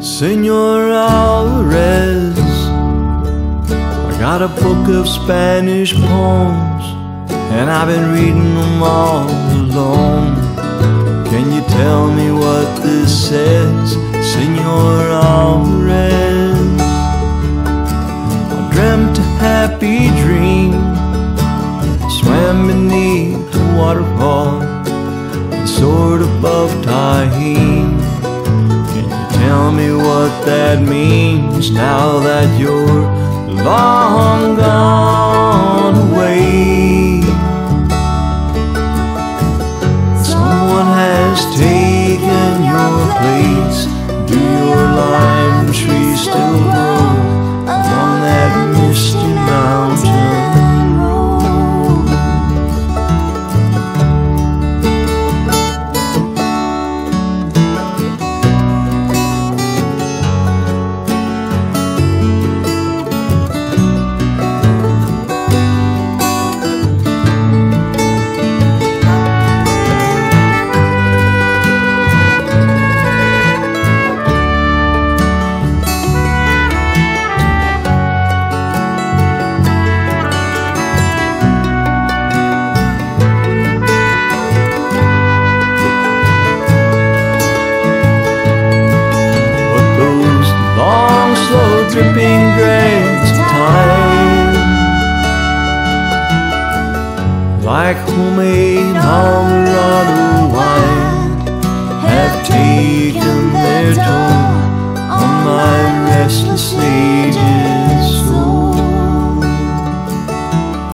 Senor Alvarez, I got a book of Spanish poems, and I've been reading them all alone. Can you tell me what this says, Senor Alvarez? I dreamt a happy dream, swam beneath the waterfall, and soared above Tajín. Tell me what that means now that you're long gone away. Someone has taken your place. Do your lime trees still grow along that misty mountain? Dripping dregs of time, like homemade Alvarado wine, have taken their toll on my restless age.